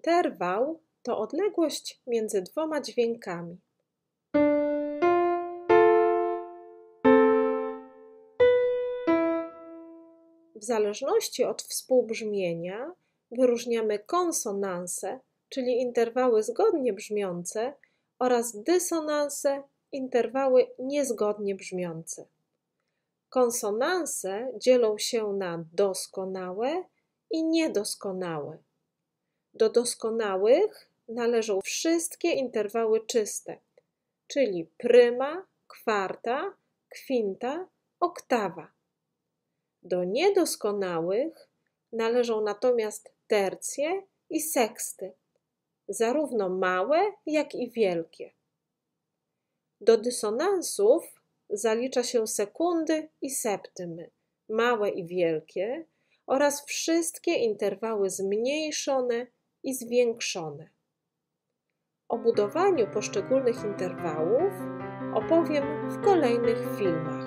Interwał to odległość między dwoma dźwiękami. W zależności od współbrzmienia wyróżniamy konsonanse, czyli interwały zgodnie brzmiące, oraz dysonanse, interwały niezgodnie brzmiące. Konsonanse dzielą się na doskonałe i niedoskonałe. Do doskonałych należą wszystkie interwały czyste, czyli pryma, kwarta, kwinta, oktawa. Do niedoskonałych należą natomiast tercje i seksty, zarówno małe, jak i wielkie. Do dysonansów zalicza się sekundy i septymy, małe i wielkie, oraz wszystkie interwały zmniejszone i zwiększone. O budowaniu poszczególnych interwałów opowiem w kolejnych filmach.